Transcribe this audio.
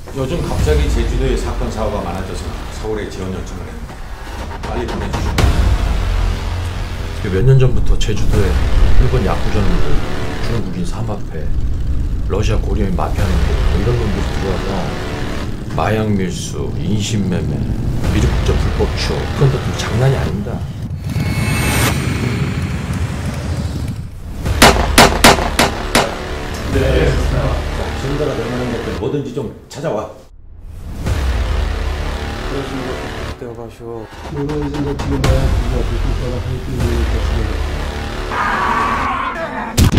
요즘 갑자기 제주도에 사건 사고가 많아져서 서울에 지원 요청을 했는데 빨리 보내주시고. 몇 년 전부터 제주도에 일본 야구전들, 중국인 삼합회, 러시아 고리아인 마피아는 뭐 이런 놈들이 들어와서 마약 밀수, 인신매매, 미륵국제 불법 취업, 그런 것들 장난이 아닙니다. 네. 자, 신고가 될 만한 것들 뭐든지 좀 찾아와. 그러시는 거 되어가시오. 내가 이제 지금 내가 그거 듣고 있거나 할 때,